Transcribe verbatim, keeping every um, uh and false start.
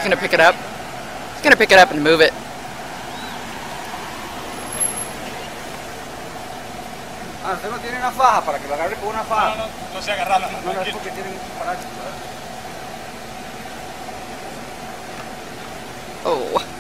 He's gonna pick it up. He's gonna pick it up and move it. Ah, usted no tiene una faja para que lo agarre con una faja. No, no, no sé agarrarla. No, no, no es porque tienen parásitos. Oh.